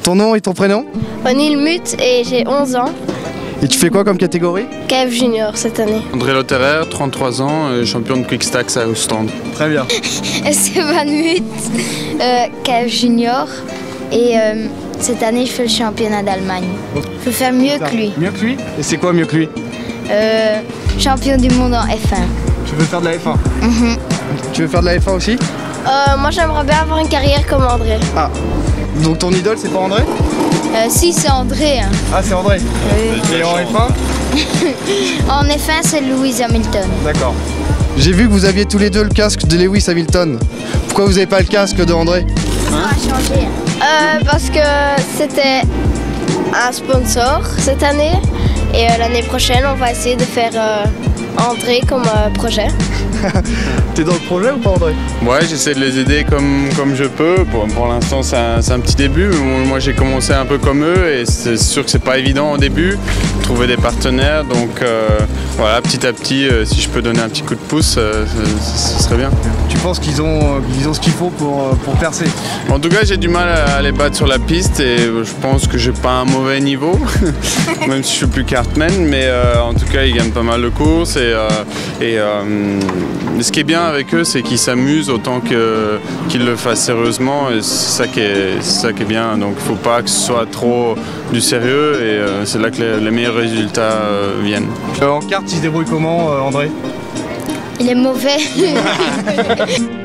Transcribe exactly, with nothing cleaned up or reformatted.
Ton nom et ton prénom? O'Neill Muth et j'ai onze ans. Et tu fais quoi comme catégorie? K F Junior cette année. André Lotterer, trente-trois ans, champion de Quick Stacks à Ostende. Très bien. Esteban Muth, euh, K F Junior. Et euh, cette année, je fais le championnat d'Allemagne. Je veux faire mieux que lui. Mieux que lui? Et c'est quoi mieux que lui? Euh, champion du monde en F un. Tu veux faire de la F un? Mm-hmm. Tu veux faire de la F un aussi? Euh, moi j'aimerais bien avoir une carrière comme André. Ah, donc ton idole c'est pas André? Euh, si, c'est André. Hein. Ah, c'est André. Oui. Et en F un? En F un, c'est Lewis Hamilton. D'accord. J'ai vu que vous aviez tous les deux le casque de Lewis Hamilton. Pourquoi vous n'avez pas le casque de André? Ça a changé. Euh, parce que c'était un sponsor cette année et euh, l'année prochaine on va essayer de faire euh, André comme euh, projet. T'es dans le projet ou pas, André? Ouais, j'essaie de les aider comme, comme je peux. Pour, pour l'instant, c'est un, un petit début. Moi, j'ai commencé un peu comme eux et c'est sûr que c'est pas évident au début, trouver des partenaires. Donc euh, voilà, petit à petit, euh, si je peux donner un petit coup de pouce, euh, ce serait bien. Tu penses qu'ils ont, qu'ils ont ce qu'il faut pour, pour percer? En tout cas, j'ai du mal à les battre sur la piste et je pense que j'ai pas un mauvais niveau, même si je suis plus kartman, mais euh, en tout cas, ils gagnent pas mal de courses et, euh, et euh, ce qui est bien avec eux, c'est qu'ils s'amusent autant que, qu'ils le fassent sérieusement et c'est ça qui est, c'est ça qui est bien. Donc, il ne faut pas que ce soit trop du sérieux et euh, c'est là que les, les meilleurs résultats euh, viennent. Euh, en kart, il se débrouille comment, euh, André? Il est mauvais.